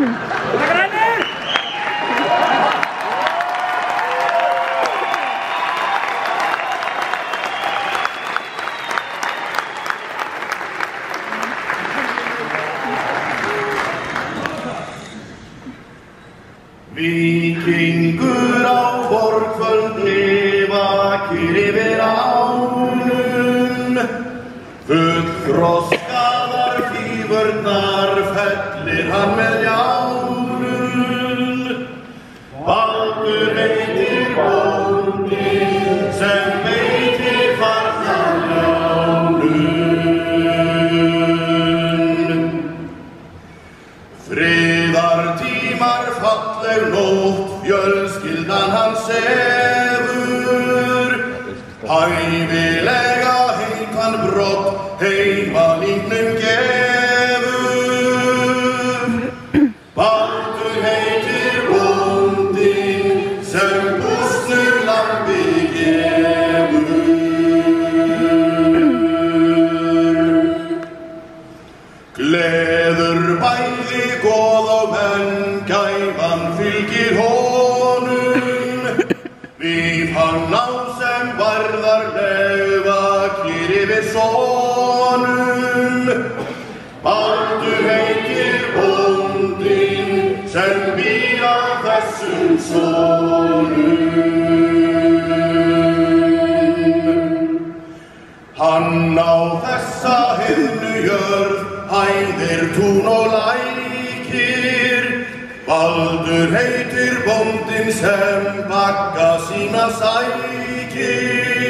Víkingur á vorkvöldni vakir yfir ánum, fullþroskaðar fífurnar fellir hann með ljánum. Baldur heitir bóndinn sem veitir farnar ljánum. Friðartímar falleg nótt, fjölskyldan hann sefur, hæfilega heitan brott heima líknum gefur. Baldur heitir bóndinn sem bústnur lambi gefur. Gleður bæði goð og menn, gæfan fylgir honum, víf hann á sem varðarleg vakir yfir sonum. Baldur heitir bóndinn sem býr á þessum sonum. Hann á þessa heiðnu jörð, hæðir, tún og lækir. Baldur heitir bóndinn sem bagga sína sækir.